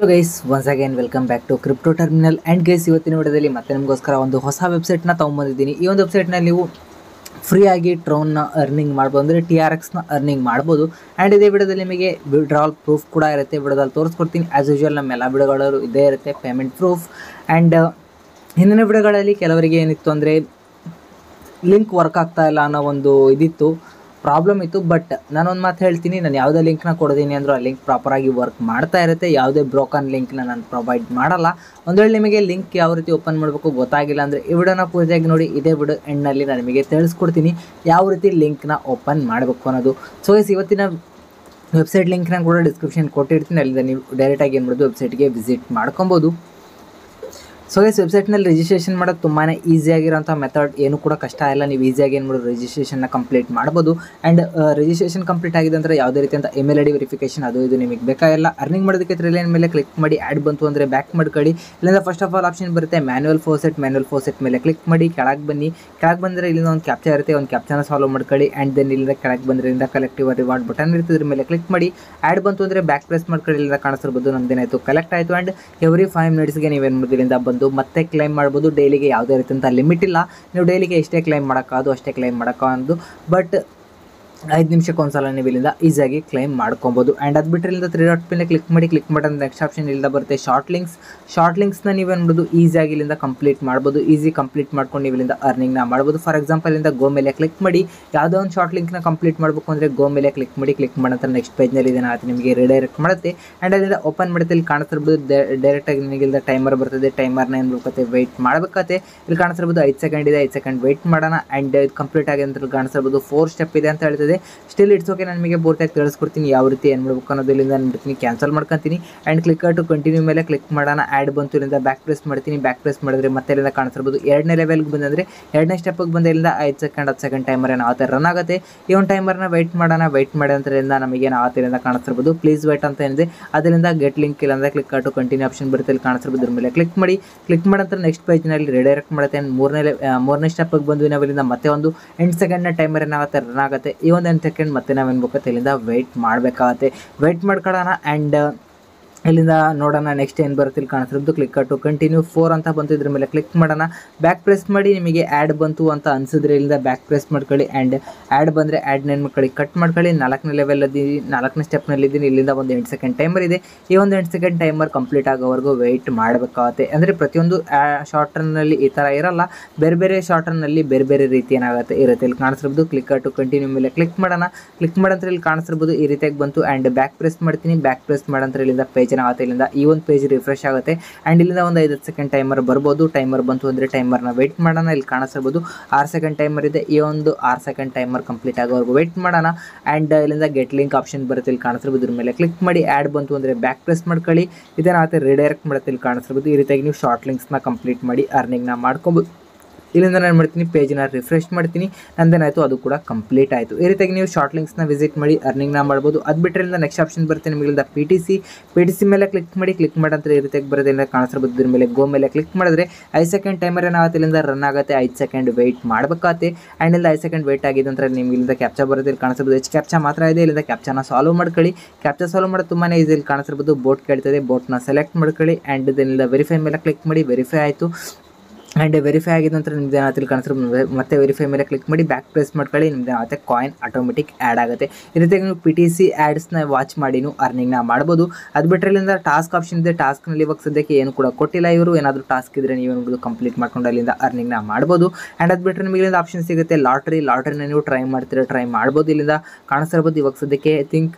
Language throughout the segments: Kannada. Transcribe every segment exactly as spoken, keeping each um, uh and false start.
Guys once again welcome back to crypto terminal and guys ಇವತ್ತಿನ ವಿಡಿಯೋದಲ್ಲಿ ಮತ್ತೆ ನಿಮಗೋಸ್ಕರ ಒಂದು ಹೊಸ ವೆಬ್ಸೈಟ್ನ ತೊಗೊಂಬಂದಿದ್ದೀನಿ. ಈ ಒಂದು ವೆಬ್ಸೈಟ್ನಲ್ಲಿ ನೀವು ಫ್ರೀಯಾಗಿ ಟ್ರೋನ್ನ ಅರ್ನಿಂಗ್ ಮಾಡ್ಬೋದು, ಅಂದರೆ ಟಿ ಆರ್ ಎಕ್ಸ್ನ ಅರ್ನಿಂಗ್ ಮಾಡ್ಬೋದು. ಆ್ಯಂಡ್ ಇದೇ ವಿಡಿಯೋದಲ್ಲಿ ನಿಮಗೆ ವಿಡ್ರಾಲ್ ಪ್ರೂಫ್ ಕೂಡ ಇರುತ್ತೆ, ವಿಡಿಯೋದಲ್ಲಿ ತೋರಿಸ್ಕೊಡ್ತೀನಿ. ಆ್ಯಸ್ ಯೂಶುವಲ್ ನಮ್ಮ ಎಲ್ಲ ವಿಡಿಯೋಗಳು ಇದೇ ಇರುತ್ತೆ, ಪೇಮೆಂಟ್ ಪ್ರೂಫ್. ಆ್ಯಂಡ್ ಹಿಂದಿನ ವಿಡಿಯೋಗಳಲ್ಲಿ ಕೆಲವರಿಗೆ ಏನಿತ್ತು ಅಂದರೆ ಲಿಂಕ್ ವರ್ಕ್ ಆಗ್ತಾ ಇಲ್ಲ ಅನ್ನೋ ಒಂದು ಇದಿತ್ತು, ಪ್ರಾಬ್ಲಮ್ ಇತ್ತು. ಬಟ್ ನಾನೊಂದು ಮಾತು ಹೇಳ್ತೀನಿ, ನಾನು ಯಾವುದೇ ಲಿಂಕ್ನ ಕೊಡ್ತೀನಿ ಅಂದರೂ ಆ ಲಿಂಕ್ ಪ್ರಾಪರಾಗಿ ವರ್ಕ್ ಮಾಡ್ತಾ ಇರುತ್ತೆ. ಯಾವುದೇ ಬ್ರೋಕನ್ ಲಿಂಕ್ನ ನಾನು ಪ್ರೊವೈಡ್ ಮಾಡಲ್ಲ. ಒಂದು ವೇಳೆ ನಿಮಗೆ ಲಿಂಕ್ ಯಾವ ರೀತಿ ಓಪನ್ ಮಾಡಬೇಕು ಗೊತ್ತಾಗಿಲ್ಲ ಅಂದರೆ ಈ ವಿಡಿಯೋನ ಪೂರ್ತಿಯಾಗಿ ನೋಡಿ. ಇದೇ ವಿಡಿಯೋ ಎಂಡ್ನಲ್ಲಿ ನಾನು ನಿಮಗೆ ತಿಳಿಸ್ಕೊಡ್ತೀನಿ ಯಾವ ರೀತಿ ಲಿಂಕ್ನ ಓಪನ್ ಮಾಡಬೇಕು ಅನ್ನೋದು. ಸೊ ಗೈಸ್, ಇವತ್ತಿನ ವೆಬ್ಸೈಟ್ ಲಿಂಕ್ನ ಕೂಡ ಡಿಸ್ಕ್ರಿಪ್ಷನ್ ಕೊಟ್ಟಿರ್ತೀನಿ, ಅಲ್ಲಿಂದ ನೀವು ಡೈರೆಕ್ಟಾಗಿ ಏನು ಮಾಡೋದು ವೆಬ್ಸೈಟ್ಗೆ ವಿಸಿಟ್ ಮಾಡ್ಕೊಬೋದು. ಸೊ ಗೈಸ್, ವೆಬ್ಸೈಟ್ನಲ್ಲಿ ರಿಜಿಸ್ಟ್ರೇಷನ್ ಮಾಡೋದು ತುಂಬಾ ಈಸಿಯಾಗಿರೋಂಥ ಮೆಥಡ್, ಏನು ಕೂಡ ಕಷ್ಟ ಇಲ್ಲ. ನೀವು ಈಸಿಯಾಗಿ ಏನು ಮಾಡೋದು ರಿಜಿಸ್ಟ್ರೇಷನ್ನ ಕಂಪ್ಲೀಟ್ ಮಾಡ್ಬೋದು. ಆ್ಯಂಡ್ ರಿಜಿಸ್ಟ್ರೇಷನ್ ಕಂಪ್ಲೀಟ್ ಆಗಿದೆ ಅಂದರೆ ಯಾವುದೇ ರೀತಿಯಂಥ ಇಮೇಲ್ ಐ ಡಿ ವೆರಿಫಿಕೇಷನ್ ಅದು ಇದು ನಿಮಗೆ ಬೇಕಾಗಿಲ್ಲ. ಅರ್ನಿಂಗ್ ಮಾಡೋದಕ್ಕೆ ತ್ರೀ ಲೈನ್ ಮೇಲೆ ಕ್ಲಿಕ್ ಮಾಡಿ ಆ್ಯಡ್ ಬಂತು ಅಂದರೆ ಬ್ಯಾಕ್ ಮಾಡ್ಕೊಳ್ಳಿ. ಇಲ್ಲಿಂದ ಫಸ್ಟ್ ಆಫ್ ಆಲ್ ಆಪ್ಷನ್ ಬರುತ್ತೆ ಮ್ಯಾನ್ಯುವಲ್ ಫೋಸೆಟ್. ಮ್ಯಾನ್ಯುವಲ್ ಫೋಸೆಟ್ ಮೇಲೆ ಕ್ಲಿಕ್ ಮಾಡಿ ಕೆಳಗೆ ಬನ್ನಿ. ಕೆಳಗೆ ಬಂದರೆ ಇಲ್ಲಿಂದ ಒಂದು ಕ್ಯಾಪ್ಚಾ ಇರುತ್ತೆ, ಒಂದು ಕ್ಯಾಪ್ಚಾನ ಸಾಲ್ವ್ ಮಾಡ್ಕೊಳ್ಳಿ. ಆ್ಯಂಡ್ ದೆನ್ ಇಲ್ಲಿಂದ ಕೆಳಗೆ ಬಂದರೆ ಇಲ್ಲಿಂದ ಕಲೆಕ್ಟಿವ್ ರಿವಾರ್ಡ್ ಬಟನ್ ಇರುತ್ತೆ, ಇದ್ರ ಮೇಲೆ ಕ್ಲಿಕ್ ಮಾಡಿ ಆ್ಯಡ್ ಬಂತು ಅಂದರೆ ಬ್ಯಾಕ್ ಪ್ರೆಸ್ ಮಾಡ್ಕೊಳ್ಳಿ. ಇಲ್ಲಿಂದ ಕಾಣಿಸ್ತಿರ್ಬೋದು ನಮ್ದೇನಾಯಿತು ಕಲೆಕ್ಟ್ ಆಯಿತು. ಆ್ಯಂಡ್ ಎವ್ರಿ ಫೈವ್ ಮಿನಿಟ್ಸ್ಗೆ ನೀವೇನು ಮಾಡೋದು ಇಲ್ಲಿಂದ ಬಂದು ಮತ್ತೆ ಕ್ಲೈಮ್ ಮಾಡ್ಬೋದು. ಡೈಲಿಗೆ ಯಾವುದೇ ರೀತಿಯಂಥ ಲಿಮಿಟ್ ಇಲ್ಲ, ನೀವು ಡೈಲಿಗೆ ಎಷ್ಟೇ ಕ್ಲೈಮ್ ಮಾಡೋಕ್ಕಾದು ಅಷ್ಟೇ ಕ್ಲೈಮ್ ಮಾಡೋಕ್ಕಾಗೋದು. ಬಟ್ ಐದು ನಿಮಿಷಕ್ಕೆ ಒಂದ್ಸಲ ನೀವು ಇಲ್ಲಿಂದ ಈಸಿಯಾಗಿ ಕ್ಲೈಮ್ ಮಾಡ್ಕೊಬೋದು. ಆ್ಯಂಡ್ ಅದು ಬಿಟ್ಟರೆ ಇಲ್ಲಿಂದ ತ್ರೀ ಡಾಟ್ ಮೇಲೆ ಕ್ಲಿಕ್ ಮಾಡಿ ಕ್ಲಿಕ್ ಮಾಡೋದು ನೆಕ್ಸ್ಟ್ ಆಪ್ಷನ್ ಇಲ್ಲಿಂದ ಬರುತ್ತೆ ಶಾರ್ಟ್ ಲಿಂಕ್ಸ್. ಶಾರ್ಟ್ ಲಿಂಕ್ಸ್ನ ನೀವೇನು ಮಾಡೋದು ಈಸಿಯಾಗಿ ಇಲ್ಲಿಂದ ಕಂಪ್ಲೀಟ್ ಮಾಡ್ಬೋದು. ಈಸಿ ಕಂಪ್ಲೀಟ್ ಮಾಡ್ಕೊಂಡು ನೀವು ಇಲ್ಲಿಂದ ಅರ್ನಿಂಗ್ನ ಮಾಡ್ಬೋದು. ಫಾರ್ ಎಕ್ಸಾಂಪಲ್ ಇಲ್ಲಿಂದ ಗೋ ಮೇಲೆ ಕ್ಲಿಕ್ ಮಾಡಿ ಯಾವುದೋ ಒಂದು ಶಾರ್ಟ್ ಲಿಂಕ್ನ ಕಂಪ್ಲೀಟ್ ಮಾಡಬೇಕು ಅಂದರೆ ಗೋ ಮೇಲೆ ಕ್ಲಿಕ್ ಮಾಡಿ. ಕ್ಲಿಕ್ ಮಾಡೋ ನೆಕ್ಸ್ಟ್ ಪೇಜ್ನಲ್ಲಿ ಇದೇನಾಗುತ್ತೆ ನಿಮಗೆ ರಿಡೈರೆಕ್ಟ್ ಮಾಡುತ್ತೆ. ಆ್ಯಂಡ್ ಅಲ್ಲಿಂದ ಓಪನ್ ಮಾಡುತ್ತೆ. ಇಲ್ಲಿ ಕಾಣಿಸ್ತಿರ್ಬೋದು ಡೈರೆಕ್ಟಾಗಿ ನಿಮಗೆ ಇಲ್ಲಿಂದ ಟೈಮರ್ ಬರ್ತದೆ. ಟೈಮರ್ನ ಏನು ಬೇಕತ್ತೆ ವೆಯ್ಟ್ ಮಾಡಬೇಕತ್ತೆ. ಇಲ್ಲಿ ಕಾಣಿಸ್ತಿರ್ಬೋದು ಐದು ಸೆಕೆಂಡ್ ಇದೆ, ಐದು ಸೆಕೆಂಡ್ ವೆಯ್ಟ್ ಮಾಡೋಣ. ಆ್ಯಂಡ್ ಇದು ಕಂಪ್ಲೀಟ್ ಆಗಿ ಅಂತ ಕಾಣಿಸ್ತಿರ್ಬೋದು ಫೋರ್ ಸ್ಟೆಪ್ ಇದೆ ಅಂತ ಹೇಳ್ತದೆ. ಸ್ಟಿಲ್ ಇಟ್ಸ್ ಓಕೆ, ನಾನು ನಿಮಗೆ ಪೂರ್ತಿಯಾಗಿ ತಿಳಿಸ್ಕೊಡ್ತೀನಿ ಯಾವ ರೀತಿ ಏನು ಮಾಡಬೇಕು ಅನ್ನೋದರಿಂದ ನಾನು ಬಿಡ್ತೀನಿ, ಕ್ಯಾನ್ಸಲ್ ಮಾಡ್ಕೊತೀನಿ. ಆ್ಯಂಡ್ ಕ್ಲಿಕ್ ಟು ಕಂಟಿನ್ಯೂ ಮೇಲೆ ಕ್ಲಿಕ್ ಮಾಡೋಣ. ಆ್ಯಡ್ ಬಂತು, ಇಲ್ಲಿಂದ ಬ್ಯಾಕ್ ಪ್ರೆಸ್ ಮಾಡ್ತೀನಿ. ಬ್ಯಾಕ್ ಪ್ರೆಸ್ ಮಾಡಿದ್ರೆ ಮತ್ತೆ ಇಲ್ಲಿಂದ ಕಾಣಿಸ್ತಿರ್ಬೋದು ಎರಡನೇ ಲೆವೆಲ್ಗೆ ಬಂದರೆ ಎರಡನೇ ಸ್ಟೆಪ್ಗೆ ಬಂದ ಇಲ್ಲಿಂದ ಐದು ಸೆಕೆಂಡ್ ಹತ್ತು ಸೆಕೆಂಡ್ ಟೈಮರ್ ಏನು ಆಗುತ್ತೆ ರನ್ ಆಗುತ್ತೆ. ಈ ಒಂದು ಟೈಮರ್ನ ವೆಯ್ಟ್ ಮಾಡೋಣ. ವೆಯ್ಟ್ ಮಾಡಿ ಅಂತರಿಂದ ನಮಗೇನು ಆಗುತ್ತೆ ಇಲ್ಲಿಂದ ಕಾಣಿಸ್ತಿರ್ಬೋದು ಪ್ಲೀಸ್ ವೆಯ್ಟ್ ಅಂತ ಏನಿದೆ. ಅದರಿಂದ ಗೆಟ್ ಲಿಂಕ್ ಇಲ್ಲ ಅಂದರೆ ಕ್ಲಿಕ್ ಟು ಕಂಟಿನ್ಯೂ ಆಪ್ಷನ್ ಬರುತ್ತೆ, ಇಲ್ಲಿ ಕಾಣಿಸ್ತಿರ್ಬೋದು ಇದ್ರ ಮೇಲೆ ಕ್ಲಿಕ್ ಮಾಡಿ. ಕ್ಲಿಕ್ ಮಾಡಂತ ನೆಕ್ಸ್ಟ್ ಪೇಜ್ನಲ್ಲಿ ರಿಡೈರೆಕ್ಟ್ ಮಾಡುತ್ತೆ. ಆ್ಯಂಡ್ ಮೂರನೇ ಮೂರನೇ ಸ್ಟೆಪ್ಗೆ ಬಂದು ನಾವು ಇಲ್ಲಿಂದ ಮತ್ತೆ ಒಂದು ಎಂಟು ಸೆಕೆಂಡ್ನ ಟೈಮರ್ ಏನಾಗುತ್ತೆ ರನ್ ಆಗುತ್ತೆ. ಈ ಒಂದು ಎಂಟು ಸೆಕೆಂಡ್ ಮತ್ತೆ ನಾವೇನು ಬೇಕತ್ತೆ ಇಲ್ಲಿಂದ ವೆಯ್ಟ್ ಮಾಡಬೇಕಾಗತ್ತೆ. ವೆಯ್ಟ್ ಮಾಡ್ಕೊಳ್ಳೋಣ. ಆ್ಯಂಡ್ ಇಲ್ಲಿಂದ ನೋಡೋಣ ನೆಕ್ಸ್ಟ್ ಏನು ಬರುತ್ತೆ. ಇಲ್ಲಿ ಕಾಣಿಸ್ತಿರೋದು ಕ್ಲಿಕ್ ಟು ಕಂಟಿನ್ಯೂ ಫೋರ್ ಅಂತ ಬಂತು, ಇದ್ರ ಮೇಲೆ ಕ್ಲಿಕ್ ಮಾಡೋಣ. ಬ್ಯಾಕ್ ಪ್ರೆಸ್ ಮಾಡಿ ನಿಮಗೆ ಆ್ಯಡ್ ಬಂತು ಅಂತ ಅನಿಸಿದ್ರೆ ಇಲ್ಲಿಂದ ಬ್ಯಾಕ್ ಪ್ರೆಸ್ ಮಾಡ್ಕೊಳ್ಳಿ. ಆ್ಯಂಡ್ ಆ್ಯಡ್ ಬಂದರೆ ಆ್ಯಡ್ನ ಏನು ಮಾಡ್ಕೊಳ್ಳಿ ಕಟ್ ಮಾಡ್ಕೊಳ್ಳಿ. ನಾಲ್ಕನೇ ಲೆವೆಲಲ್ಲಿ ನಾಲ್ಕನೇ ಸ್ಟೆಪ್ನಲ್ಲಿದ್ದೀನಿ. ಇಲ್ಲಿಂದ ಒಂದು ಎಂಟು ಸೆಕೆಂಡ್ ಟೈಮರ್ ಇದೆ. ಈ ಒಂದು ಎಂಟು ಸೆಕೆಂಡ್ ಟೈಮರ್ ಕಂಪ್ಲೀಟ್ ಆಗೋವರೆಗೂ ವೆಯ್ಟ್ ಮಾಡಬೇಕಾಗುತ್ತೆ. ಅಂದರೆ ಪ್ರತಿಯೊಂದು ಶಾರ್ಟ್ ರನ್ನಲ್ಲಿ ಈ ಥರ ಇರಲ್ಲ, ಬೇರೆ ಬೇರೆ ಶಾರ್ಟ್ ರನ್ನಲ್ಲಿ ಬೇರೆ ಬೇರೆ ರೀತಿ ಏನಾಗುತ್ತೆ ಇರುತ್ತೆ. ಇಲ್ಲಿ ಕಾಣಿಸ್ತಿರ್ಬೋದು ಕ್ಲಿಕ್ ಟು ಕಂಟಿನ್ಯೂ ಮೇಲೆ ಕ್ಲಿಕ್ ಮಾಡೋಣ. ಕ್ಲಿಕ್ ಮಾಡಂದ್ರೆ ಇಲ್ಲಿ ಕಾಣಿಸ್ತಿರ್ಬೋದು ಈ ರೀತಿಯಾಗಿ ಬಂತು. ಆ್ಯಂಡ್ ಬ್ಯಾಕ್ ಪ್ರೆಸ್ ಮಾಡ್ತೀನಿ. ಬ್ಯಾಕ್ ಪ್ರೆಸ್ ಮಾಡಂದ್ರೆ ಇಲ್ಲಿಂದ ಪೇಜ್ ಆಗುತ್ತೆ. ಇಲ್ಲಿಂದ ಈ ಒಂದು ಪೇಜ್ ರಿಫ್ರೆಶ್ ಆಗುತ್ತೆ. ಆ್ಯಂಡ್ ಇಲ್ಲಿಂದ ಒಂದು ಐದು ಸೆಕೆಂಡ್ ಟೈಮರ್ ಬರ್ಬೋದು. ಟೈಮರ್ ಬಂತು ಅಂದರೆ ಟೈಮರ್ನ ವೆಯ್ಟ್ ಮಾಡೋಣ. ಇಲ್ಲಿ ಕಾಣಿಸ್ತಿರ್ಬೋದು ಆರು ಸೆಕೆಂಡ್ ಟೈಮರ್ ಇದೆ. ಈ ಒಂದು ಆರು ಸೆಕೆಂಡ್ ಟೈಮರ್ ಕಂಪ್ಲೀಟ್ ಆಗೋವರೆಗೂ ವೆಯ್ಟ್ ಮಾಡೋಣ. ಆ್ಯಂಡ್ ಇಲ್ಲಿಂದ ಗೆಟ್ ಲಿಂಕ್ ಆಪ್ಷನ್ ಬರುತ್ತೆ, ಇಲ್ಲಿ ಕಾಣಿಸ್ತಿರ್ಬೋದು ಇದ್ರ ಮೇಲೆ ಕ್ಲಿಕ್ ಮಾಡಿ. ಆ್ಯಡ್ ಬಂತು ಅಂದರೆ ಬ್ಯಾಕ್ ಪ್ರೆಸ್ ಮಾಡ್ಕೊಳ್ಳಿ. ಇದೇನಾಗುತ್ತೆ ರಿಡೈರೆಕ್ಟ್ ಮಾಡುತ್ತೆ, ಇಲ್ಲಿ ಕಾಣಿಸ್ತಿರ್ಬೋದು ಈ ರೀತಿಯಾಗಿ ನೀವು ಶಾರ್ಟ್ ಲಿಂಕ್ಸ್ನ ಕಂಪ್ಲೀಟ್ ಮಾಡಿ ಅರ್ನಿಂಗ್ನ ಮಾಡ್ಕೊಬೋದು. ಇಲ್ಲಿಂದ ನಾನು ಮಾಡ್ತೀನಿ ಪೇಜ್ನ ರಿಫ್ರೆಶ್ ಮಾಡ್ತೀನಿ. ನಂದೇನಾಯಿತು ಅದು ಕೂಡ ಕಂಪ್ಲೀಟ್ ಆಯಿತು. ಈ ರೀತಿಯಾಗಿ ನೀವು ಶಾರ್ಟ್ ಲಿಂಕ್ಸ್ನ ವಿಸಿಟ್ ಮಾಡಿ ಅರ್ನಿಂಗ್ನ ಮಾಡ್ಬೋದು. ಅದು ಬಿಟ್ಟರೆ ಇಲ್ಲಿಂದ ನೆಕ್ಸ್ಟ್ ಆಪ್ಷನ್ ಬರುತ್ತೆ ನಿಮಗಿಂದ P T C. P T C ಮೇಲೆ ಕ್ಲಿಕ್ ಮಾಡಿ. ಕ್ಲಿಕ್ ಮಾಡಂದ್ರೆ ಈ ರೀತಿಯಾಗಿ ಬರುತ್ತೆ, ಇಲ್ಲಿಂದ ಕಾಣಿಸ್ತಿರ್ಬೋದು ಇದ್ರ ಮೇಲೆ ಗೋ ಮೇಲೆ ಕ್ಲಿಕ್ ಮಾಡಿದ್ರೆ ಐದು ಸೆಕೆಂಡ್ ಟೈಮರ್ ಏನಾಗುತ್ತೆ ಇಲ್ಲಿಂದ ರನ್ ಆಗುತ್ತೆ. ಐದು ಸೆಕೆಂಡ್ ವೆಯ್ಟ್ ಮಾಡಬೇಕಾಗುತ್ತೆ. ಆ್ಯಂಡ್ ಇಲ್ಲಿ ಐದು ಸೆಕೆಂಡ್ ವೆಯ್ಟ್ ಆಗಿದೆ ಅಂದರೆ ನಿಮ್ಗೆ ಇಲ್ಲಿಂದ ಕ್ಯಾಪ್ಚಾ ಬರುತ್ತೆ, ಇಲ್ಲಿ ಕಾಣಿಸ್ತಿರ್ಬೋದು ಹೆಚ್ಚು ಕ್ಯಾಪ್ಚಾ ಮಾತ್ರ ಇದೆ. ಇಲ್ಲಿಂದ ಕ್ಯಾಪ್ಚಾನ ಸಾಲ್ವ್ ಮಾಡ್ಕೊಳ್ಳಿ. ಕ್ಯಾಪ್ಚಾ ಸಾಲ್ವ್ ಮಾಡೋದು ತುಂಬಾ ಈಸಿ. ಇಲ್ಲಿ ಕಾಣಿಸ್ತಿರ್ಬೋದು ಬೋಟ್ ಕೇಳ್ತದೆ, ಬೋಟ್ನ ಸೆಲೆಕ್ಟ್ ಮಾಡ್ಕೊಳ್ಳಿ. ಆ್ಯಂಡ್ ಇದನ್ನಿಂದ ವೆರಿಫೈ ಮೇಲೆ ಕ್ಲಿಕ್ ಮಾಡಿ. ವೆರಿಫೈ ಆಯಿತು. ಆ್ಯಂಡ್ ವೆರಿಫೈ ಆಗಿದ ನಂತರ ನಿಮ್ದು ಏನಾಗುತ್ತೆ ಇಲ್ಲಿ ಕಾಣಿಸ್ತಿರ್ಬೋದು ಮತ್ತೆ ವೆರಿಫೈ ಮೇಲೆ ಕ್ಲಿಕ್ ಮಾಡಿ ಬ್ಯಾಕ್ ಪ್ರೆಸ್ ಮಾಡ್ಕೊಳ್ಳಿ. ನಿಮ್ದು ಏನಾಗುತ್ತೆ ಕಾಯಿನ್ ಆಟೋಮೆಟಿಕ್ ಆ್ಯಡ್ ಆಗುತ್ತೆ. ಈ ರೀತಿಯಾಗಿ ನೀವು ಪಿ ಟಿ ಸಿ ಆ್ಯಡ್ಸ್ನ ವಾಚ್ ಮಾಡಿ ನೀವು ಅರ್ನಿಂಗ್ನ ಮಾಡ್ಬೋದು. ಅದು ಬಿಟ್ಟರೆ ಇಲ್ಲಿಂದ ಟಾಸ್ಕ್ ಆಪ್ಷನ್ ಇದೆ. ಟಾಸ್ಕ್ನಲ್ಲಿ ಇವಾಗ ಸದ್ಯಕ್ಕೆ ಏನು ಕೂಡ ಕೊಟ್ಟಿಲ್ಲ ಇವರು. ಏನಾದರೂ ಟಾಸ್ಕ್ ಇದ್ದರೆ ನೀವೇನು ಕಂಪ್ಲೀಟ್ ಮಾಡ್ಕೊಂಡು ಅಲ್ಲಿಂದ ಅರ್ನಿಂಗ್ನ ಮಾಡ್ಬೋದು. ಆ್ಯಂಡ್ ಅದು ಬಿಟ್ಟರೆ ನಿಮಗೆ ಇಲ್ಲಿಂದ ಆಪ್ಷನ್ ಸಿಗುತ್ತೆ ಲಾಟ್ರಿ. ಲಾಟ್ರಿನ ನೀವು ಟ್ರೈ ಮಾಡ್ತೀರಾ ಟ್ರೈ ಮಾಡ್ಬೋದು. ಇಲ್ಲಿಂದ ಕಾಣಿಸ್ತಿರ್ಬೋದು ಇವಾಗ ಸದ್ಯಕ್ಕೆ ಐ ಥಿಂಕ್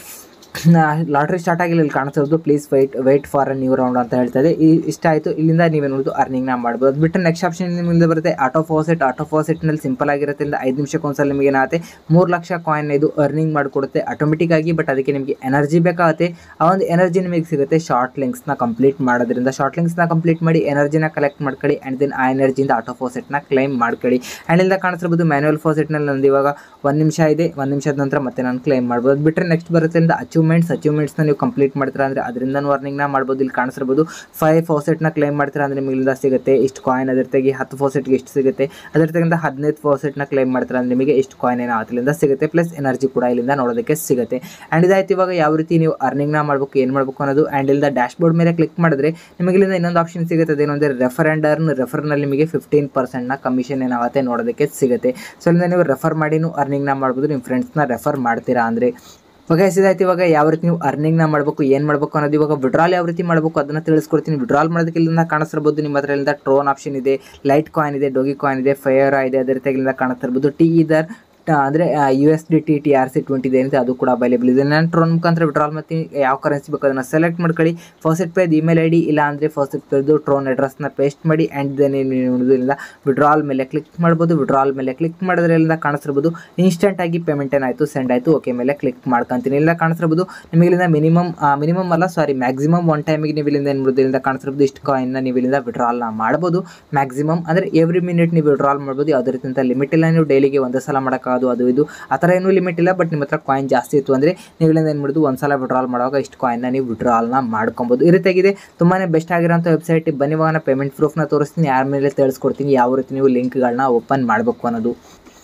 ಲಾಟ್ರಿ ಸ್ಟಾರ್ಟ್ ಆಗಿಲ್ಲ. ಇಲ್ಲಿ ಕಾಣಿಸ್ತಿರೋದು please wait wait for a new round ಅಂತ ಹೇಳ್ತದೆ. ಈ ಇಷ್ಟ ಆಯಿತು. ಇಲ್ಲಿಂದ ನೀವೇನು ನೋಡೋದು ಅರ್ನಿಂಗ್ನ ಮಾಡ್ಬೋದು. ಅದು ಬಿಟ್ಟರೆ ನೆಕ್ಸ್ಟ್ ಆಪ್ಷನ್ ನಿಮ್ಮಿಂದ ಬರುತ್ತೆ ಆಟೋ ಫಾಸೆಟ್. ಆಟೋ ಫಾಸೆಟ್ನಲ್ಲಿ ಸಿಂಪಲ್ ಆಗಿರುತ್ತೆ. ಇಲ್ಲಿಂದ ಐದು ನಿಮಿಷಕ್ಕೆ ಒಂದ್ಸಲ ನಿಮಗೆ ಏನಾಗುತ್ತೆ ಮೂರು ಲಕ್ಷ ಕಾಯಿನ್ ಇದು ಅರ್ನಿಂಗ್ ಮಾಡಿಕೊಡುತ್ತೆ ಆಟೋಮೆಟಿಕ್ ಆಗಿ. ಬಟ್ ಅದಕ್ಕೆ ನಿಮಗೆ ಎನರ್ಜಿ ಬೇಕಾಗುತ್ತೆ. ಆ ಒಂದು ಎನರ್ಜಿ ನಿಮಗೆ ಸಿಗುತ್ತೆ ಶಾರ್ಟ್ ಲಿಂಕ್ಸ್ನ ಕಂಪ್ಲೀಟ್ ಮಾಡೋದ್ರಿಂದ. ಶಾರ್ಟ್ ಲಿಂಕ್ಸ್ನ ಕಂಪ್ಲೀಟ್ ಮಾಡಿ ಎನರ್ಜಿನ ಕಲೆಕ್ಟ್ ಮಾಡ್ಕೊಳ್ಳಿ. ಆ್ಯಂಡ್ ದೆನ್ ಆ ಎನರ್ಜಿಯಿಂದ ಆಟೋ ಫಾಸೆಟ್ನ ಕ್ಲೈಮ್ ಮಾಡ್ಕೊಳ್ಳಿ. ಆ್ಯಂಡ್ ಇಲ್ಲಿಂದ ಕಾಣಿಸ್ತಿರ್ಬೋದು ಮ್ಯಾನ್ಯುವಲ್ ಫಾಸೆಟ್ನಲ್ಲಿ ನಂದು ಇವಾಗ ಒಂದು ನಿಮಿಷ ಇದೆ. ಒಂದು ನಿಮಿಷದ ನಂತರ ಮತ್ತೆ ನಾನು ಕ್ಲೈಮ್ ಮಾಡ್ಬೋದು. ಅದು ಬಿಟ್ಟರೆ ನೆಕ್ಸ್ಟ್ ಬರುತ್ತೆ ಇಲ್ಲಿಂದ ಅಚೀವ್ಮೆಂಟ್ ಅಚೀವ್ಮೆಂಟ್ಸ್ ಅಚೀವ್ಮೆಂಟ್ಸ್ನ ನೀವು ಕಂಪ್ಲೀಟ್ ಮಾಡ್ತೀರಾ ಅಂದರೆ ಅದರಿಂದನೂ ಅರ್ನಿಂಗ್ನ ಮಾಡ್ಬೋದು. ಇಲ್ಲಿ ಕಾಣಿಸಿರ್ಬೋದು ಫೈವ್ ಫಾಸೆಟ್ನ ಕ್ಲೈಮ್ ಮಾಡ್ತೀರಾ ಅಂದರೆ ನಿಮಗಿಂದ ಸಿಗುತ್ತೆ ಇಷ್ಟು ಕಾಯಿನ್, ಅದ್ರ ತೆಗಿ ಹತ್ತು ಫಾಸೆಟ್ಗೆ ಎಷ್ಟು ಸಿಗುತ್ತೆ, ಅದ್ರ ತೆಗಿಂದ ಹದಿನೈದು ಫಾಸೆಟ್ನ ಕ್ಲೈಮ್ ಮಾಡ್ತೀರಾ ಅಂದರೆ ನಿಮಗೆ ಎಷ್ಟು ಕಾಯಿನ್ ಏನೋ ಅದರಿಂದ ಸಿಗುತ್ತೆ, ಪ್ಲಸ್ ಎನರ್ಜಿ ಕೂಡ ಇಲ್ಲಿಂದ ನೋಡೋದಕ್ಕೆ ಸಿಗುತ್ತೆ. ಆ್ಯಂಡ್ ಇದಾಯ್ತು ಇವಾಗ ಯಾವ ರೀತಿ ನೀವು ಅರ್ನಿಂಗ್ನ ಮಾಡಬೇಕು ಏನು ಮಾಡಬೇಕು ಅನ್ನೋದು. ಆ್ಯಂಡ್ ಇಲ್ಲಿಂದ ಡ್ಯಾಶ್ ಬೋರ್ಡ್ ಮೇಲೆ ಕ್ಲಿಕ್ ಮಾಡಿದ್ರೆ ನಿಮಗೆ ಇಲ್ಲಿಂದ ಇನ್ನೊಂದು ಆಪ್ಷನ್ ಸಿಗುತ್ತೆ, ಅದೇನು ಅಂದರೆ ರೆಫರ್ ಆ್ಯಂಡ್ ಅರ್ನ್. ರೆಫರ್ನಲ್ಲಿ ನಿಮಗೆ ಫಿಫ್ಟೀನ್ ಪರ್ಸೆಂಟ್ನ ಕಮಿಷನ್ ಏನಾಗುತ್ತೆ ನೋಡೋದಕ್ಕೆ ಸಿಗುತ್ತೆ. ಸೊ ಇಲ್ಲಿಂದ ನೀವು ರೆಫರ್ ಮಾಡಿನೂ ಅರ್ನಿಂಗ್ನ ಮಾಡ್ಬೋದು, ನಿಮ್ಮ ಫ್ರೆಂಡ್ಸ್ನ ರೆಫರ್ ಮಾಡ್ತೀರಾ ಅಂದರೆ. ಓಕೆ ಇದಾಯ್ತು ಇವಾಗ ಯಾವ ರೀತಿ ನೀವು ಅರ್ನಿಂಗ್ನ ಮಾಡಬೇಕು ಏನು ಮಾಡಬೇಕು ಅನ್ನೋದು. ಇವಾಗ ವಿಡ್ರಾಲ್ ಯಾವ ರೀತಿ ಮಾಡಬೇಕು ಅದನ್ನು ತಿಳಿಸ್ಕೊಡ್ತೀನಿ. ವಿಡ್ರಾಲ್ ಮಾಡೋದಕ್ಕೆ ಇಲ್ಲಿಂದ ಕಾಣಿಸ್ತಿರ್ಬೋದು ನಿಮ್ಮ ಹತ್ರ ಇಲ್ಲಿಂದ ಟ್ರೋನ್ ಆಪ್ಷನ್ ಇದೆ, ಲೈಟ್ ಕಾಯಿನ್ ಇದೆ, ಡೋಗಿ ಕಾಯಿನ್ ಇದೆ, ಫೈಯರ್ ಇದೆ, ಅದೇ ರೀತಿ ಇಲ್ಲಿಂದ ಕಾಣಿಸ್ತಿರ್ಬೋದು ಟಿ ಇದರ್ ಅಂದರೆ U S D T T R C twenty ಇದೆ ಅಂತ ಅದು ಕೂಡ ಅವೈಲೇಬಲ್ ಇದೆ. ನಾನು ಟ್ರೋನ್ ಮುಖಾಂತರ ವಿಡ್ರಾಲ್ ಮಾಡ್ತೀನಿ. ಯಾವ ಕರೆನ್ಸಿ ಬೇಕು ಅದನ್ನು ಸೆಲೆಕ್ಟ್ ಮಾಡ್ಕೊಳ್ಳಿ. ಫಾಸೆಟ್ ಪೇದು ಇಮೇಲ್ ಐ ಡಿ ಇಲ್ಲ ಅಂದರೆ ಫಾಸೆಟ್ ಪೇದು ಟ್ರೋನ್ ಅಡ್ರೆಸ್ನ ಪೇಸ್ಟ್ ಮಾಡಿ ಆ್ಯಂಡ್ ದೆನ್ ಇಲ್ಲಿಂದ ವಿಡ್ರಾಲ್ ಮೇಲೆ ಕ್ಲಿಕ್ ಮಾಡ್ಬೋದು. ವಿಡ್ರಾಲ್ ಮೇಲೆ ಕ್ಲಿಕ್ ಮಾಡಿದ್ರೆ ಇಲ್ಲಿಂದ ಕಾಣಿಸ್ತಿರ್ಬೋದು ಇನ್ಸ್ಟೆಂಟಾಗಿ ಪೇಮೆಂಟ್ ಏನಾಯಿತು ಸೆಂಡ್ ಆಯಿತು. ಓಕೆ ಮೇಲೆ ಕ್ಲಿಕ್ ಮಾಡ್ಕೊತೀನಿ. ಇಲ್ಲ ಕಾಣಿಸ್ತಿರ್ಬೋದು ನಿಮಗೆ ಇಲ್ಲಿಂದ ಮಿನಿಮಮ್ ಮಿನಿಮಮ್ ಅಲ್ಲ ಸಾರಿ ಮ್ಯಾಕ್ಸಿಮಮ್ ಒನ್ ಟೈಮಿಗೆ ನೀವು ಇಲ್ಲಿಂದ ಏನು ಇಲ್ಲಿಂದ ಕಾಣಿಸ್ತಿರ್ಬೋದು ಇಷ್ಟು ಕಾಯಿನ್ನ ನೀವು ಇಲ್ಲಿಂದ ವಿಡ್ರಾಲ್ನ ಮಾಡ್ಬೋದು. ಮ್ಯಾಕ್ಸಿಮಮ್ ಅಂದರೆ ಎವ್ರಿ ಮಿನಿಟ್ ನೀವು ವಿಡ್ರಾಲ್ ಮಾಡ್ಬೋದು. ಯಾವುದೇ ರೀತಿಯಂಥ ಲಿಮಿಟ್ ಇಲ್ಲ. ನೀವು ಡೈಲಿಗೆ ಒಂದು ಸಲ ಮಾಡೋಕ್ಕಾಗೋದು ಅದು ಇದು ಆ ಥರ ಏನೂ ಲಿಮಿಟ್ ಇಲ್ಲ. ಬಟ್ ನಿಮ್ಮ ಹತ್ರ ಕಾಯಿನ್ ಜಾಸ್ತಿ ಇತ್ತು ಅಂದರೆ ನೀವು ಇಲ್ಲಿಂದ ಏನು ಮಾಡೋದು ಒಂದು ಸಲ ವಿಡ್ರಾಲ್ ಮಾಡುವಾಗ ಇಷ್ಟು ಕಾಯಿನ್ನ ನೀವು ವಿಡ್ರಾಲ್ನ ಮಾಡ್ಕೊಬೋದು. ಈ ರೀತಿಯಾಗಿದೆ ತುಂಬಾ ಬೆಸ್ಟ್ ಆಗಿರೋಂಥ ವೆಬ್ಸೈಟ್. ಬನ್ನಿ ಇವಾಗ ನಾನು ಪೇಮೆಂಟ್ ಪ್ರೂಫ್ನ ತೋರಿಸ್ತೀನಿ, ಯಾರ ಮೇಲೆ ತಿಳಿಸ್ಕೊಡ್ತೀನಿ ಯಾವ ರೀತಿ ನೀವು ಲಿಂಕ್ಗಳನ್ನ ಓಪನ್ ಮಾಡಬೇಕು ಅನ್ನೋದು.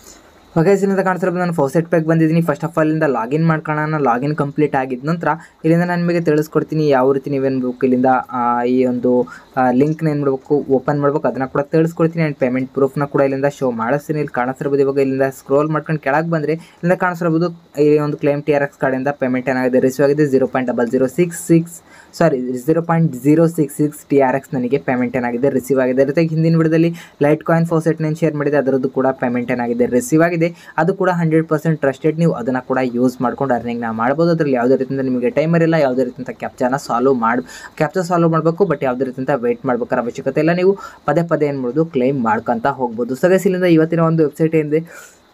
ಓಕೆ ಇಲ್ಲಿಂದ ಕಾಣಿಸ್ತಿರ್ಬೋದು ನಾನು ಫಾಸೆಟ್ ಪ್ಯಾಕ್ ಬಂದಿದ್ದೀನಿ. ಫಸ್ಟ್ ಆಫ್ ಆಲ್ ಇಲ್ಲಿಂದ ಲಾಗಿನ್ ಮಾಡ್ಕೊಳ್ಳೋಣ. ಲಾಗಿನ್ ಕಂಪ್ಲೀಟ್ ಆಗಿದ ನಂತರ ಇಲ್ಲಿಂದ ನಾನು ನಿಮಗೆ ತಿಳಿಸ್ಕೊಡ್ತೀನಿ ಯಾವ ರೀತಿ ನೀವೇನು ಬೇಕು ಇಲ್ಲಿಂದ ಈ ಒಂದು ಲಿಂಕ್ನ ಏನು ಮಾಡಬೇಕು ಓಪನ್ ಮಾಡ್ಬೇಕು ಅದನ್ನು ಕೂಡ ತಿಳಿಸ್ಕೊಡ್ತೀನಿ. ಆ್ಯಂಡ್ ಪೇಮೆಂಟ್ ಪ್ರೂಫ್ನ ಕೂಡ ಇಲ್ಲಿಂದ ಶೋ ಮಾಡಿಸ್ತೀನಿ. ಇಲ್ಲಿ ಕಾಣಿಸ್ತಿರ್ಬೋದು ಇವಾಗ ಇಲ್ಲಿಂದ ಸ್ಕ್ರೋಲ್ ಮಾಡ್ಕೊಂಡು ಕೆಳಗೆ ಬಂದರೆ ಇಲ್ಲಿಂದ ಕಾಣಿಸ್ತಿರ್ಬೋದು ಈ ಒಂದು ಕ್ಲೇಮ್ ಟಿ ಆರ್ ಎಕ್ಸ್ ಕಾರ್ಡಿಂದ ಪೇಮೆಂಟ್ ಏನಾಗಿದೆ ರಿಸೀವ್ ಆಗಿದೆ zero point double zero six six sorry zero point zero six six T R X ನನಗೆ ಪೇಮೆಂಟ್ ಏನಾಗಿದೆ ರಿಸೀವ್ ಆಗಿದೆ. ಜೊತೆಗೆ ಹಿಂದಿನ ವಿಡಿಯೋದಲ್ಲಿ ಲೈಟ್ ಕಾಯಿನ್ ಫಾಸೆಟ್ ನಾನು ಶೇರ್ ಮಾಡಿದೆ ಅದರದ್ದು ಕೂಡ ಪೇಮೆಂಟ್ ಏನಾಗಿದೆ ರಿಸೀವ್ ಆಗಿದೆ. ಅದು ಕೂಡ ಹಂಡ್ರೆಡ್ ಪರ್ಸೆಂಟ್ ಟ್ರಸ್ಟೆಡ್. ನೀವು ಅದನ್ನು ಕೂಡ ಯೂಸ್ ಮಾಡ್ಕೊಂಡು ಅರ್ನಿಂಗ್ನ ಮಾಡ್ಬೋದು. ಅದರಲ್ಲಿ ಯಾವುದೇ ರೀತಿಯಿಂದ ನಿಮಗೆ ಟೈಮರ್ ಇಲ್ಲ, ಯಾವುದೇ ರೀತಿಯಿಂದ ಕ್ಯಾಪ್ಚಾನ ಸಾಲ್ವ್ ಮಾಡಿ ಕ್ಯಾಪ್ಚಾ ಸಾಲ್ವ್ ಮಾಡಬೇಕು. ಬಟ್ ಯಾವುದೇ ರೀತಿಯಿಂದ ವೆಯ್ಟ್ ಮಾಡ್ಬೇಕಾದ್ರೆ ಅವಶ್ಯಕತೆ ಇಲ್ಲ. ನೀವು ಪದೇ ಪದೇ ಏನು ಮಾಡೋದು ಕ್ಲೈಮ್ ಮಾಡ್ಕೊತ ಹೋಗ್ಬೋದು. ಸೊ ಗೈಸ್ ಇಲ್ಲಿಂದ ಇವತ್ತಿನ ಒಂದು ವೆಬ್ಸೈಟ್ ಏನಿದೆ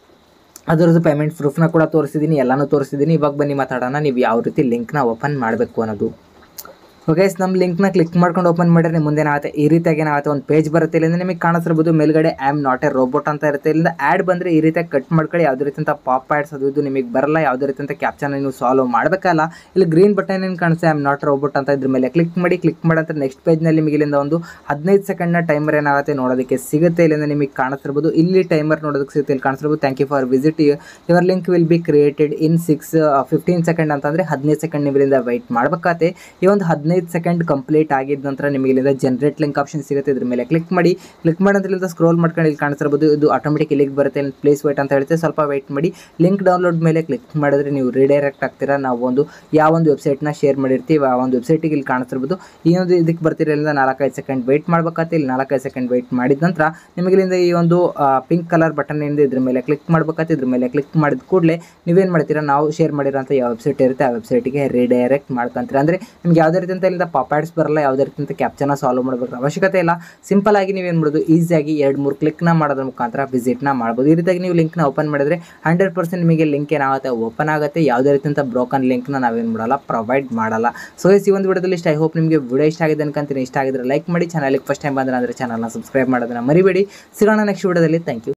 ಅದರದ್ದು ಪೇಮೆಂಟ್ ಪ್ರೂಫ್ನ ಕೂಡ ತೋರಿಸಿದ್ದೀನಿ, ಎಲ್ಲನೂ ತೋರಿಸಿದ್ದೀನಿ. ಇವಾಗ ಬನ್ನಿ ಮಾತಾಡೋಣ ನೀವು ಯಾವ ರೀತಿ ಲಿಂಕ್ನ ಓಪನ್ ಮಾಡಬೇಕು ಅನ್ನೋದು. ಓಕೆ ನಮ್ಮ ಲಿಂಕ್ನ ಕ್ಲಿಕ್ ಮಾಡ್ಕೊಂಡು ಓಪನ್ ಮಾಡಿದ್ರೆ ಮುಂದೆ ಏನಾಗುತ್ತೆ ಈ ರೀತಿಯಾಗಿ ಏನಾಗುತ್ತೆ ಒಂದು ಪೇಜ್ ಬರುತ್ತೆ. ಇಲ್ಲಿಂದ ನಿಮಗೆ ಕಾಣಿಸ್ತಿರ್ಬೋದು ಮೇಲ್ಗಡೆ I am not a robot ಅಂತ ಇರುತ್ತೆ. ಇಲ್ಲಿಂದ ಆ್ಯಡ್ ಬಂದರೆ ಈ ರೀತಿಯಾಗಿ ಕಟ್ ಮಾಡ್ಕೊಳ್ಳಿ. ಯಾವುದೇ ರೀತಿಯಂಥ ಪಾಪ್ ಆ್ಯಡ್ಸ್ ಅದು ಇದು ನಿಮಗೆ ಬರಲ್ಲ. ಯಾವುದೇ ರೀತಿಯಂಥ ಕ್ಯಾಪ್ಚಾನ ನೀವು ಸಾಲ್ವ್ ಮಾಡಬೇಕಲ್ಲ. ಇಲ್ಲಿ ಗ್ರೀನ್ ಬಟನ್ ಏನು ಕಾಣಿಸುತ್ತೆ ಐ ಆಮ್ ನಾಟ್ ರೋಬೋಟ್ ಅಂತ ಇದ್ರ ಮೇಲೆ ಕ್ಲಿಕ್ ಮಾಡಿ. ಕ್ಲಿಕ್ ಮಾಡಂತ ನೆಕ್ಸ್ಟ್ ಪೇಜ್ನಲ್ಲಿ ನಿಮಗೆ ಇಲ್ಲಿಂದ ಒಂದು ಹದಿನೈದು ಸೆಕೆಂಡ್ನ ಟೈಮರ್ ಏನಾಗುತ್ತೆ ನೋಡೋದಕ್ಕೆ ಸಿಗುತ್ತೆ. ಇಲ್ಲಿಂದ ನಿಮಗೆ ಕಾಣಿಸ್ತಿರ್ಬೋದು ಇಲ್ಲಿ ಟೈಮರ್ ನೋಡೋದಕ್ಕೆ ಸಿಗುತ್ತೆ. ಇಲ್ಲಿ ಕಾಣಿಸ್ತಿರ್ಬೋದು thank you for visit your link will be created in six fifteen second ಅಂತಂದರೆ ಹದಿನೈದು ಸೆಕೆಂಡ್ ನೀವು ಇಲ್ಲಿಂದ ವೆಯ್ಟ್ ಮಾಡಬೇಕಾಗುತ್ತೆ. ಈ ಒಂದು ಹದಿನೈದು ಸೆಕೆಂಡ್ ಕಂಪ್ಲೀಟ್ ಆಗಿದ ನಂತರ ನಿಮಗೆ ಇಲ್ಲಿಂದ ಜನರೇಟ್ ಲಿಂಕ್ ಆಪ್ಷನ್ ಸಿಗುತ್ತೆ. ಇದ್ರ ಮೇಲೆ ಕ್ಲಿಕ್ ಮಾಡಿ. ಕ್ಲಿಕ್ ಮಾಡೋದ್ರಿಂದ ಸ್ಕ್ರೋಲ್ ಮಾಡ್ಕೊಂಡು ಇಲ್ಲಿ ಕಾಣಿಸ್ತಿರ್ಬೋದು ಇದು ಆಟೋಮೆಟಿಕ್ ಇಲ್ಲಿಗೆ ಬರುತ್ತೆ. ಇಲ್ಲಿ ಪ್ಲೇಸ್ ವೇಟ್ ಅಂತ ಹೇಳುತ್ತೆ, ಸ್ವಲ್ಪ ವೆಯ್ಟ್ ಮಾಡಿ. ಲಿಂಕ್ ಡೌನ್ಲೋಡ್ ಮೇಲೆ ಕ್ಲಿಕ್ ಮಾಡಿದ್ರೆ ನೀವು ರಿಡೈರೆಕ್ಟ್ ಆಗ್ತೀರಾ. ನಾವು ಒಂದು ಯಾವ ಒಂದು ವೆಬ್ಸೈಟ್ನ ಶೇರ್ ಮಾಡಿರ್ತೀವಿ ಆ ಒಂದು ವೆಬ್ಸೈಟಿಗೆ ಇಲ್ಲಿ ಕಾಣಿಸ್ತಿರ್ಬೋದು ಈ ಒಂದು ಇದಕ್ಕೆ ಬರ್ತೀರ. ಇಲ್ಲಿಂದ ನಾಲ್ಕೈದು ಸೆಕೆಂಡ್ ವೆಯ್ಟ್ ಮಾಡ್ಬೇಕಾಗುತ್ತೆ. ಇಲ್ಲಿ ನಾಲ್ಕೈದು ಸೆಕೆಂಡ್ ವೆಯ್ಟ್ ಮಾಡಿದ ನಂತರ ನಿಮಗೆ ಇಲ್ಲಿಂದ ಈ ಒಂದು ಪಿಂಕ್ ಕಲರ್ ಬಟನ್ ಏನಿದೆ ಇದ್ರ ಮೇಲೆ ಕ್ಲಿಕ್ ಮಾಡ್ಬೇಕಾಗುತ್ತೆ. ಇದ್ರ ಮೇಲೆ ಕ್ಲಿಕ್ ಮಾಡಿದ ಕೂಡಲೇ ನೀವೇನು ಮಾಡ್ತೀರಾ ನಾವು ಶೇರ್ ಮಾಡಿರೋಂಥ ಯಾವ ವೆಬ್ಸೈಟ್ ಇರುತ್ತೆ ಆ ವೆಬ್ಸೈಟಿಗೆ ರಿಡೈರೆಕ್ಟ್ ಮಾಡ್ಕೊಂತೀರ. ಅಂದರೆ ನಿಮ್ಗೆ ಯಾವುದೇ ರೀತಿಯಂತ ಇಲ್ಲಿಂದ ಪಾಪ್ಯಾಡ್ಸ್ ಬರಲ್ಲ, ಯಾವುದೇ ರೀತಿಯಂಥ ಕ್ಯಾಪ್ಚಾನ ಸಾಲ್ವ್ ಮಾಡಬೇಕು ಅವಶ್ಯಕತೆ ಇಲ್ಲ. ಸಿಂಪಲ್ ಆಗಿ ನೀವೇನು ಮಾಡೋದು ಈಸಿಯಾಗಿ ಎರಡು ಮೂರು ಕ್ಲಿಕ್ನ ಮಾಡೋದ್ರ ಮುಖಾಂತರ ವಿಸಿಟ್ನ ಮಾಡ್ಬೋದು. ಈ ರೀತಿಯಾಗಿ ನೀವು ಲಿಂಕ್ನ ಓಪನ್ ಮಾಡಿದ್ರೆ ಹಂಡ್ರೆಡ್ ಪರ್ಸೆಂಟ್ ನಿಮಗೆ ಲಿಂಕ್ ಏನಾಗುತ್ತೆ ಓಪನ್ ಆಗುತ್ತೆ. ಯಾವುದೇ ರೀತಿಯಂಥ ಬ್ರೋಕನ್ ಲಿಂಕ್ನ ನಾವೇನು ಮಾಡಲ್ಲ ಪ್ರೊವೈಡ್ ಮಾಡಲ್ಲ. ಸೊ ಈ ಒಂದು ವಿಡಿಯೋದಲ್ಲಿ ಇಷ್ಟ. ಐ ಹೋಪ್ ನಿಮಗೆ ವಿಡಿಯೋ ಇಷ್ಟ ಆಗಿದೆ ಅನ್ಕೊಂತೀನಿ. ಇಷ್ಟ ಆಗಿದ್ರೆ ಲೈಕ್ ಮಾಡಿ. ಚಾನಲ್ಗೆ ಫಸ್ಟ್ ಟೈಮ್ ಬಂದ್ರೆ ಅಂದರೆ ಚಾನಲ್ನ ಸಬ್ಸ್ಕ್ರೈಬ್ ಮಾಡೋದನ್ನ ಮರಿಬೇಡಿ. ಸಿಗೋಣ ನೆಕ್ಸ್ಟ್ ವಿಡಿಯೋದಲ್ಲಿ. Thank you.